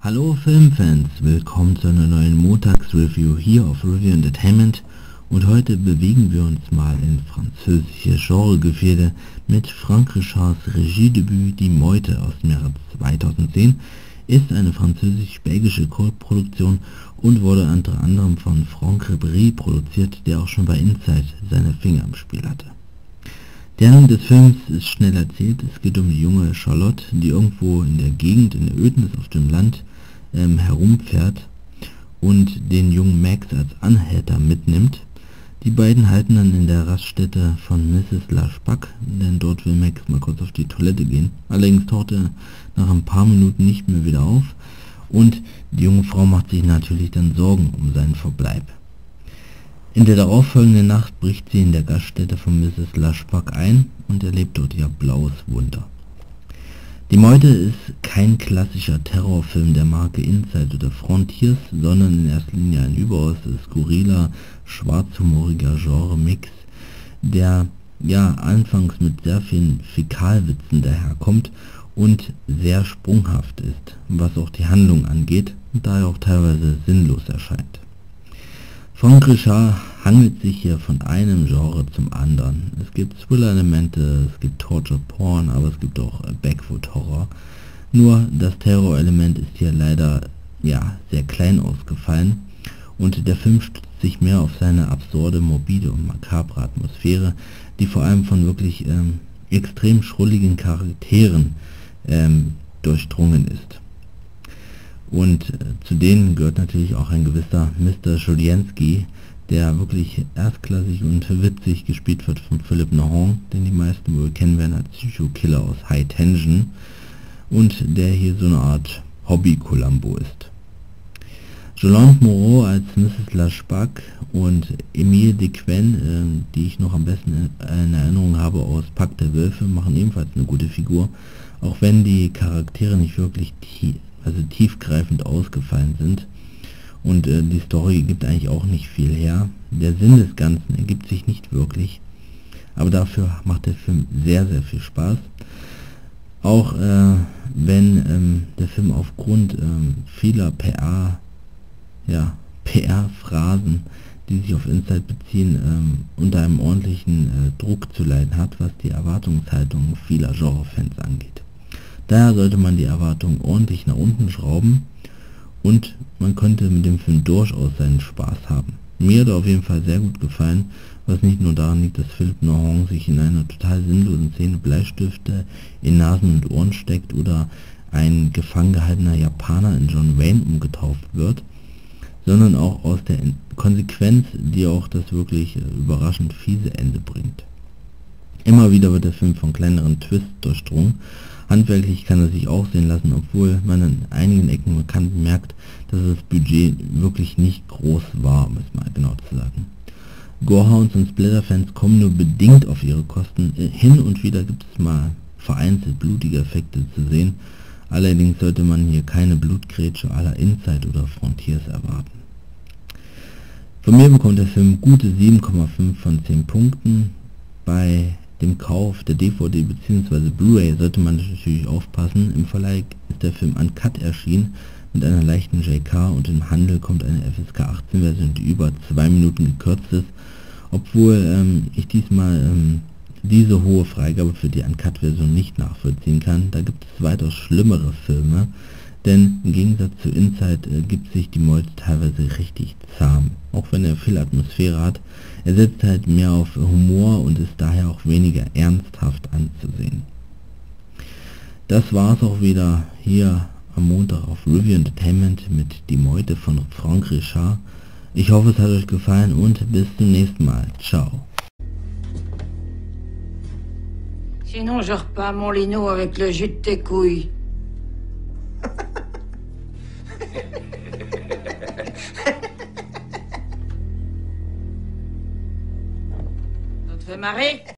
Hallo Filmfans, willkommen zu einer neuen Montagsreview hier auf Review Entertainment und heute bewegen wir uns mal in französische Genregefilde mit Franck Richards Regiedebüt Die Meute aus dem Jahre 2010, ist eine französisch-belgische Kultproduktion und wurde unter anderem von Franck Ribéry produziert, der auch schon bei Inside seine Finger im Spiel hatte. Die Handlung des Films ist schnell erzählt. Es geht um die junge Charlotte, die irgendwo in der Gegend, in der Ödnis auf dem Land herumfährt und den jungen Max als Anhälter mitnimmt. Die beiden halten dann in der Raststätte von Mrs. Lashback, denn dort will Max mal kurz auf die Toilette gehen. Allerdings taucht er nach ein paar Minuten nicht mehr wieder auf und die junge Frau macht sich natürlich dann Sorgen um seinen Verbleib. In der darauffolgenden Nacht bricht sie in der Gaststätte von Mrs. Lashback ein und erlebt dort ihr blaues Wunder. Die Meute ist kein klassischer Terrorfilm der Marke Inside oder Frontiers, sondern in erster Linie ein überaus skurriler, schwarzhumoriger Genre-Mix, der anfangs mit sehr vielen Fäkalwitzen daherkommt und sehr sprunghaft ist, was auch die Handlung angeht und daher auch teilweise sinnlos erscheint. Franck Richard hangelt sich hier von einem Genre zum anderen. Es gibt Thriller-Elemente, es gibt Torture-Porn, aber es gibt auch Backwood-Horror. Nur das Terror-Element ist hier leider sehr klein ausgefallen und der Film stützt sich mehr auf seine absurde, morbide und makabre Atmosphäre, die vor allem von wirklich extrem schrulligen Charakteren durchdrungen ist. Und zu denen gehört natürlich auch ein gewisser Mr. Julienski, der wirklich erstklassig und witzig gespielt wird von Philippe Nohon, den die meisten wohl kennen werden als Psycho-Killer aus High Tension und der hier so eine Art Hobby-Columbo ist. Jolande Moreau als Mrs. Lashback und Emile Dequesne, die ich noch am besten in Erinnerung habe aus Pacte der Wölfe, machen ebenfalls eine gute Figur, auch wenn die Charaktere nicht wirklich tiefgreifend ausgefallen sind und die Story gibt eigentlich auch nicht viel her. Der Sinn des Ganzen ergibt sich nicht wirklich, aber dafür macht der Film sehr, sehr viel Spaß. Auch wenn der Film aufgrund vieler PR-Phrasen, die sich auf Inside beziehen, unter einem ordentlichen Druck zu leiden hat, was die Erwartungshaltung vieler Genrefans angeht. Daher sollte man die Erwartungen ordentlich nach unten schrauben und man könnte mit dem Film durchaus seinen Spaß haben. Mir hat er auf jeden Fall sehr gut gefallen, was nicht nur daran liegt, dass Philippe Nohon sich in einer total sinnlosen Szene Bleistifte in Nasen und Ohren steckt oder ein gefangen gehaltener Japaner in John Wayne umgetauft wird, sondern auch aus der Konsequenz, die auch das wirklich überraschend fiese Ende bringt. Immer wieder wird der Film von kleineren Twists durchdrungen. Handwerklich kann er sich auch sehen lassen, obwohl man an einigen Ecken und Kanten merkt, dass das Budget wirklich nicht groß war, um es mal genau zu sagen. Gorehounds und Splatter-Fans kommen nur bedingt auf ihre Kosten. Hin und wieder gibt es mal vereinzelt blutige Effekte zu sehen, allerdings sollte man hier keine Blutgrätsche à la Inside oder Frontiers erwarten. Von mir bekommt der Film gute 7,5 von 10 Punkten. Bei dem Kauf der DVD bzw. Blu-ray sollte man natürlich aufpassen. Im Verleih ist der Film uncut erschienen mit einer leichten JK und im Handel kommt eine FSK 18 Version, die über 2 Minuten gekürzt ist, obwohl ich diesmal diese hohe Freigabe für die Uncut-Version nicht nachvollziehen kann. Da gibt es weitaus schlimmere Filme, denn im Gegensatz zu Inside gibt sich die Meute teilweise richtig zahm. Auch wenn er viel Atmosphäre hat, er setzt halt mehr auf Humor und ist daher auch weniger ernsthaft anzusehen. Das war's auch wieder hier am Montag auf Review Entertainment mit Die Meute von Franck Richard. Ich hoffe, es hat euch gefallen und bis zum nächsten Mal. Ciao. Sinon, je repars mon lino avec le jus de tes couilles. Ça te fait marrer?